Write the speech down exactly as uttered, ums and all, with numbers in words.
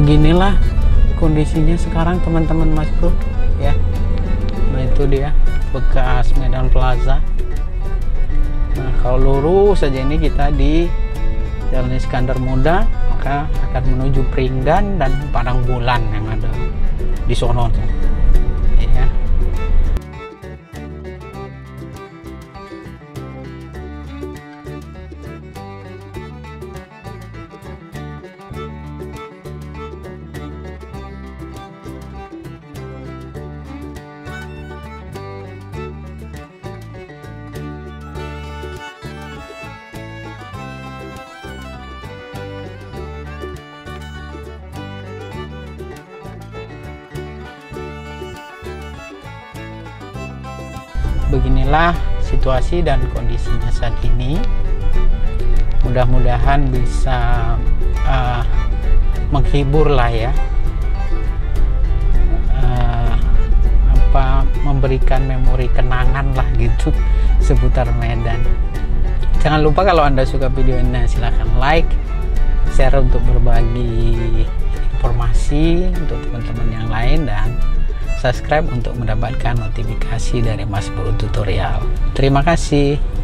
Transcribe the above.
Beginilah kondisinya sekarang teman-teman Mas Bro ya. Nah itu dia bekas Medan Plaza. Nah kalau lurus saja ini kita di Jalan Iskandar Muda, maka akan menuju Pringgan dan Padang Bulan yang ada di sono tuh ya. Beginilah situasi dan kondisinya saat ini. Mudah-mudahan bisa uh, menghibur lah ya, uh, apa memberikan memori kenangan lah gitu seputar Medan. Jangan lupa kalau Anda suka video ini silahkan like, share untuk berbagi informasi untuk teman-teman yang lain, dan subscribe untuk mendapatkan notifikasi dari Mas Bro Tutorial. Terima kasih.